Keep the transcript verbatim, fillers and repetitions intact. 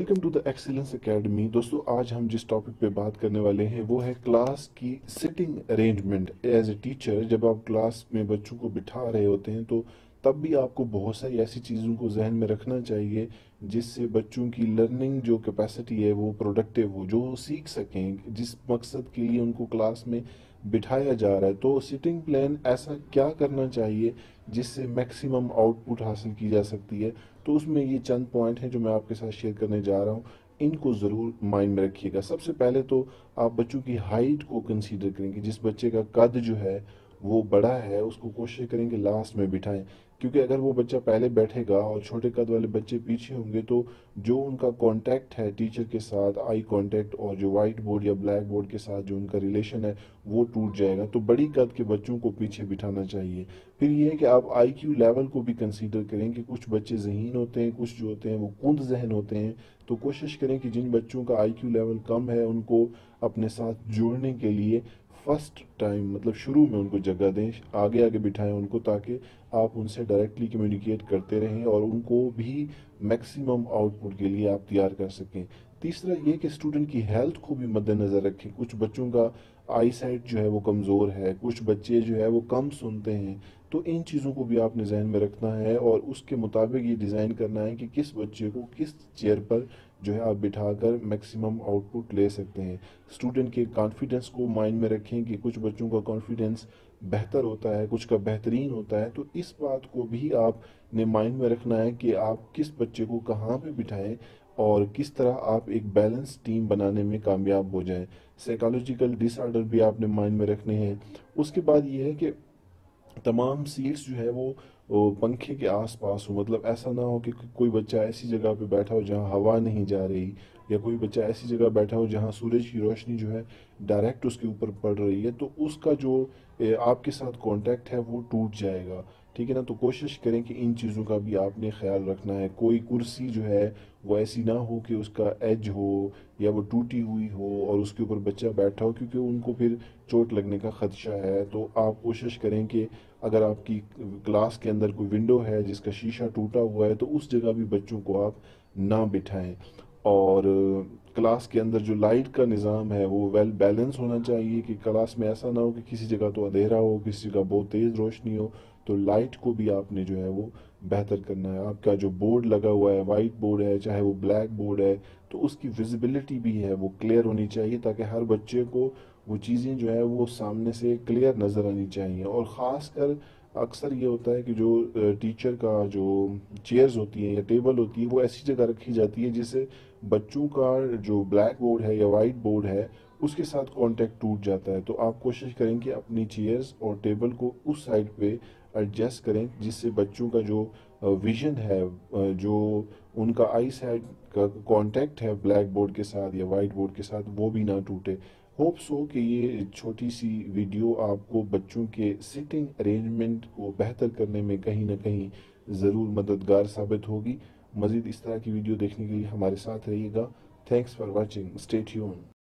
Welcome to the excellence academy. دوستو آج ہم جس ٹاپک پہ بات کرنے والے ہیں وہ ہے کلاس کی sitting arrangement. As a teacher جب آپ کلاس میں بچوں کو بٹھا رہے ہوتے ہیں تو تب بھی آپ کو بہت ساری ایسی چیزوں کو ذہن میں رکھنا چاہیے جس سے بچوں کی لرننگ جو کیپیسٹی ہے وہ پروڈکٹیو ہو، جو سیکھ سکیں جس مقصد کے لیے ان کو کلاس میں بٹھایا جا رہا ہے۔ تو سٹنگ پلان ایسا کیا کرنا چاہیے جس سے میکسیمم آؤٹ پٹ حاصل کی جا سکتی ہے۔ تو اس میں یہ چند پوائنٹ ہیں جو میں آپ کے ساتھ شیئر کرنے جا رہا ہوں، ان کو ضرور مائنڈ میں رکھیے گا۔ سب سے پہلے تو آپ بچوں کی ہائٹ کو کنسیڈر کریں کہ جس بچے کا قد جو ہے وہ بڑا ہے اس کو کوشش کریں کہ لاسٹ میں بٹھائیں، کیونکہ اگر وہ بچہ پہلے بیٹھے گا اور چھوٹے قد والے بچے پیچھے ہوں گے تو جو ان کا کانٹیکٹ ہے ٹیچر کے ساتھ، آئی کانٹیکٹ، اور جو وائٹ بورڈ یا بلیک بورڈ کے ساتھ جو ان کا ریلیشن ہے وہ ٹوٹ جائے گا۔ تو بڑی قد کے بچوں کو پیچھے بٹھانا چاہیے۔ پھر یہ ہے کہ آپ آئی کیو لیول کو بھی کنسیڈر کریں کہ کچھ بچے ذہین ہوتے ہیں، کچھ جو ہوتے ہیں وہ کند ذہن ہوتے ہیں۔ تو کوشش کریں کہ جن بچوں کا آئی کیو لیول کم ہے ان کو اپنے ساتھ جوڑنے کے لیے فرسٹ ٹائم مطلب شروع میں ان کو جگہ دیں، آگے آگے بٹھائیں ان کو، تاکہ آپ ان سے ڈائریکٹلی کمیونیکیٹ کرتے رہیں اور ان کو بھی میکسیمم آؤٹ پٹ کے لیے آپ تیار کر سکیں۔ تیسرا یہ کہ اسٹوڈنٹ کی ہیلتھ کو بھی مد نظر رکھیں۔ کچھ بچوں کا آئی سائٹ جو ہے وہ کمزور ہے، کچھ بچے جو ہے وہ کم سنتے ہیں، تو ان چیزوں کو بھی آپ نے ذہن میں رکھنا ہے اور اس کے مطابق یہ ڈیزائن کرنا ہے کہ کس بچے کو کس چیئر پر جو ہے آپ بٹھا کر میکسیمم آؤٹ پٹ لے سکتے ہیں۔ اسٹوڈنٹ کے کانفیڈنس کو مائنڈ میں رکھیں کہ کچھ بچوں کا کانفیڈنس بہتر ہوتا ہے، کچھ کا بہترین ہوتا ہے، تو اس بات کو بھی آپ نے مائنڈ میں رکھنا ہے کہ آپ کس بچے کو کہاں پہ بٹھائیں اور کس طرح آپ ایک بیلنس ٹیم بنانے میں کامیاب ہو جائیں۔ سائیکالوجیکل ڈس آرڈر بھی آپ نے مائنڈ میں رکھنے ہیں۔ اس کے بعد یہ ہے کہ تمام سیٹس جو ہے وہ وہ پنکھے کے آس پاس ہو، مطلب ایسا نہ ہو کہ کوئی بچہ ایسی جگہ پہ بیٹھا ہو جہاں ہوا نہیں جا رہی، یا کوئی بچہ ایسی جگہ بیٹھا ہو جہاں سورج کی روشنی جو ہے ڈائریکٹ اس کے اوپر پڑ رہی ہے، تو اس کا جو اے، آپ کے ساتھ کانٹیکٹ ہے وہ ٹوٹ جائے گا، ٹھیک ہے نا۔ تو کوشش کریں کہ ان چیزوں کا بھی آپ نے خیال رکھنا ہے۔ کوئی کرسی جو ہے وہ ایسی نہ ہو کہ اس کا ایج ہو یا وہ ٹوٹی ہوئی ہو اور اس کے اوپر بچہ بیٹھا ہو، کیونکہ ان کو پھر چوٹ لگنے کا خدشہ ہے۔ تو آپ کوشش کریں کہ اگر آپ کی کلاس کے اندر کوئی ونڈو ہے جس کا شیشہ ٹوٹا ہوا ہے تو اس جگہ بھی بچوں کو آپ نہ بٹھائیں۔ اور کلاس کے اندر جو لائٹ کا نظام ہے وہ ویل بیلنس ہونا چاہیے کہ کلاس میں ایسا نہ ہو کہ کسی جگہ تو اندھیرا ہو، کسی جگہ بہت تیز روشنی ہو۔ تو لائٹ کو بھی آپ نے جو ہے وہ بہتر کرنا ہے۔ آپ کا جو بورڈ لگا ہوا ہے، وائٹ بورڈ ہے چاہے وہ بلیک بورڈ ہے، تو اس کی ویزیبلٹی بھی ہے وہ کلیئر ہونی چاہیے، تاکہ ہر بچے کو وہ چیزیں جو ہے وہ سامنے سے کلیئر نظر آنی چاہیے۔ اور خاص کر اکثر یہ ہوتا ہے کہ جو ٹیچر کا جو چیئرز ہوتی ہیں یا ٹیبل ہوتی ہے وہ ایسی جگہ رکھی جاتی ہے جس سے بچوں کا جو بلیک بورڈ ہے یا وائٹ بورڈ ہے اس کے ساتھ کانٹیکٹ ٹوٹ جاتا ہے۔ تو آپ کوشش کریں کہ اپنی چیئرز اور ٹیبل کو اس سائڈ پہ ایڈجسٹ کریں جس سے بچوں کا جو ویژن ہے، جو ان کا آئی سائڈ کا کانٹیکٹ ہے بلیک بورڈ کے ساتھ یا وائٹ بورڈ کے ساتھ وہ بھی نہ ٹوٹے۔ ہوپ سو کہ یہ چھوٹی سی ویڈیو آپ کو بچوں کے سٹنگ ارینجمنٹ کو بہتر کرنے میں کہیں نہ کہیں ضرور مددگار ثابت ہوگی۔ مزید اس طرح کی ویڈیو دیکھنے کے لیے ہمارے ساتھ رہیے گا۔ Thanks for watching, stay tune.